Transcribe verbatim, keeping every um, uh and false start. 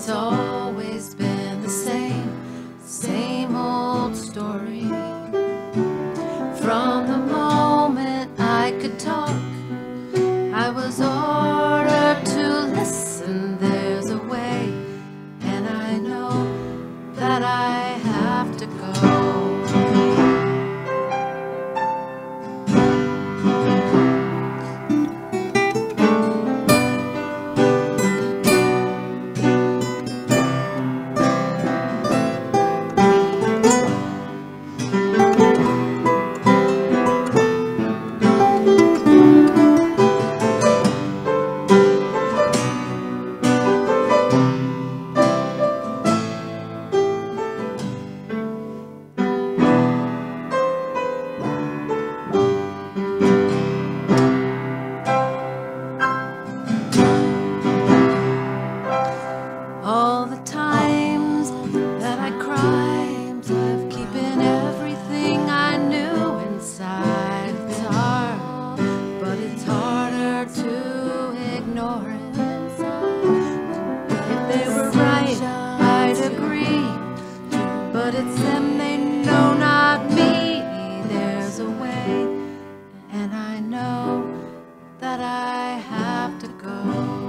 it's always been the same, same old story. From the moment I could talk, I was ordered to listen. There's a way, and I know that I have to go. All the times that I cried, I've keeping everything I knew inside. It's hard, but it's harder to ignore it. If they were right, I'd agree, but it's them, they know, not me. There's a way, and I know that I have to go.